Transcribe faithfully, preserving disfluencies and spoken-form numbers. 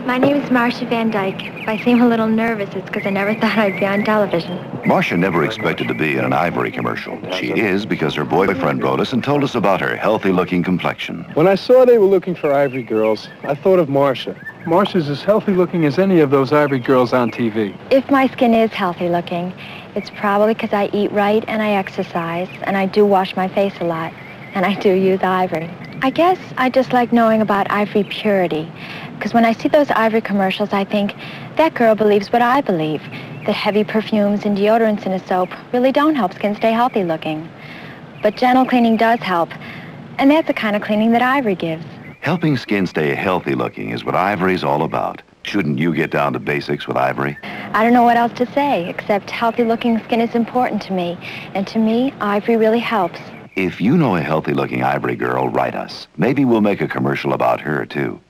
My name is Marcia Van Dyke. If I seem a little nervous, it's because I never thought I'd be on television. Marcia never expected to be in an Ivory commercial. She is because her boyfriend wrote us and told us about her healthy-looking complexion. When I saw they were looking for Ivory girls, I thought of Marcia. Marcia's as healthy-looking as any of those Ivory girls on T V. If my skin is healthy-looking, it's probably because I eat right and I exercise, and I do wash my face a lot, and I do use Ivory. I guess I just like knowing about Ivory purity, because when I see those Ivory commercials, I think, that girl believes what I believe, that heavy perfumes and deodorants in a soap really don't help skin stay healthy-looking. But gentle cleaning does help, and that's the kind of cleaning that Ivory gives. Helping skin stay healthy-looking is what Ivory's all about. Shouldn't you get down to basics with Ivory? I don't know what else to say, except healthy-looking skin is important to me, and to me, Ivory really helps. If you know a healthy-looking Ivory girl, write us. Maybe we'll make a commercial about her, too.